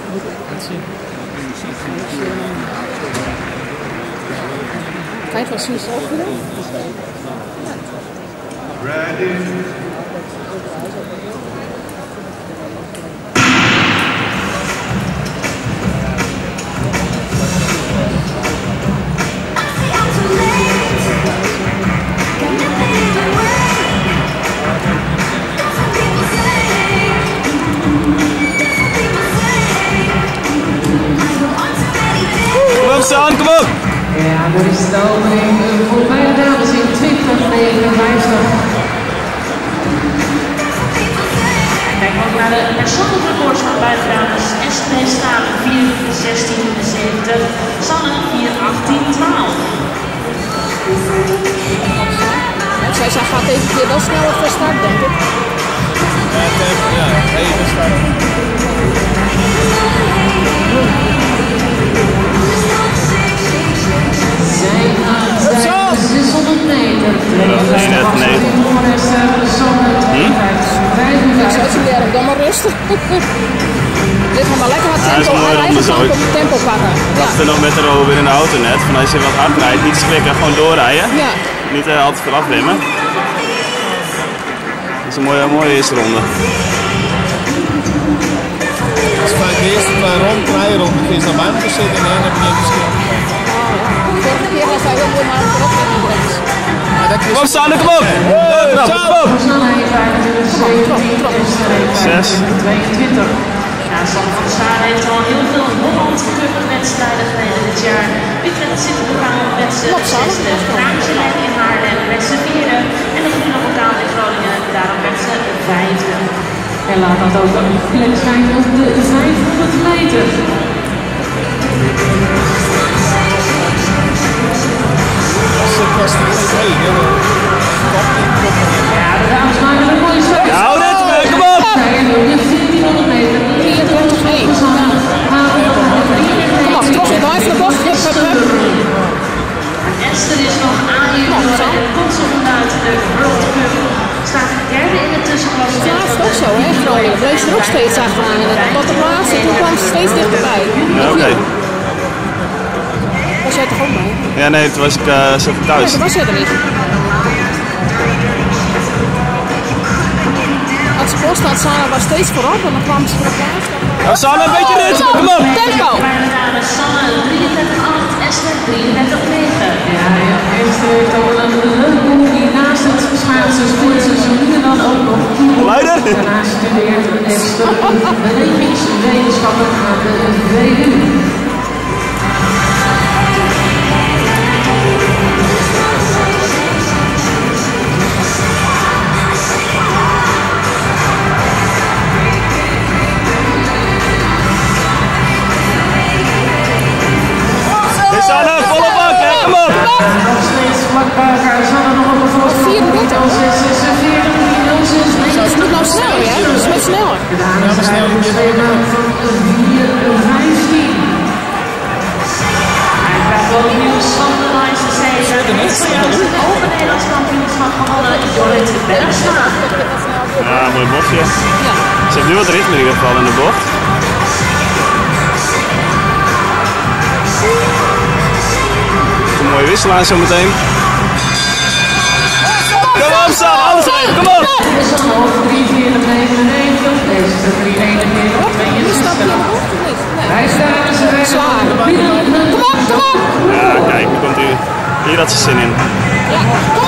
Kan je het wel zien zelf doen? Kom op, Stan, kom op! Ja, dat is de opening voor beide dames in 2059. Kijk ook naar de persoonlijke records van beide dames. Esme staat 4:16:70, Sanne 4:18:12. Zij gaat even keer wel sneller van start, denk ik. Ja, even starten. Zij gaat 600 meter. Dan maar rustig. Dit gaat maar lekker wat tempo pakken. Ik dacht er nog met de weer in de auto net. Van als je wat hard rijdt, niet schrikken, gewoon doorrijden. Ja. Niet altijd vooraf remmen. Dat is een mooie eerste ronde. Als bij de eerste twee ronden is naar buiten zitten en dan heb je niet verschil. Vorige keer was hij heel mooi maar erop in de grens. Kom op, Sanne, kom op! Kom op! 6. 22. Ja, Sanne van der Sar heeft al heel veel Holland Cup wedstrijden gereden dit jaar. Utrecht zit bokaal met z'n 6e, Kraamselijk in Haarlem met z'n 4e en de groene bokaal in Groningen, daarom met z'n 5e. En laat dat ook een plek zijn op de 500 meter. Ja, de dames maken een mooie start. Nou, dit, kom op! En op de 1400 meter. 24 Kom op, toch nog even de bocht. Esther is nog aangekomen en komt zo vanuit de World Cup. Staat derde in de tussenklasse. Ja, dat is ook zo, hè? Groningen bleef er ook steeds achteraan. Tot de laatste, toen kwam ze steeds dichterbij. Ja, oké. Was jij toch ook bij? Ja, nee, toen was ik thuis. Nee, dat was jij er niet. Als ze voor staat, Sanne was steeds voorop en dan kwam ze voor de plaats. Nou, Sanne, een beetje ritme, kom op! Tempo! Bij de dames Sanne 33:8, Esther 33:9. Ja, Esther heeft al een leuke hobby naast het schaatsen, sporten, zo nu en dan ook nog Leider! Daarnaast studeert Esther bewegingswetenschappen aan de VU. Sanne, volle bak, hè? Kom op! Nog steeds vlak bij elkaar. Sanne nog op de voorsprong. 44. 46, 06, Zo, het moet nou sneller, hè? Het is wat sneller. Ja, maar snel van 4:15. Hij krijgt ook nieuws van de Leidse Zegen. Het Open Nederlands kampioenschap gewonnen. Jorrit Bergsma. Ja, mooi bochtje. Ze heeft nu wat ritme in ieder geval in de bocht. Een mooie wissel aan zometeen. Kom op, Sam, alles erin, kom op! Dit is dan over 43:99. Deze is 3:41:62. Hij staat Zwaar. Kom op, kom op! Ja, kijk, nu komt hier had ze zin in. Ja,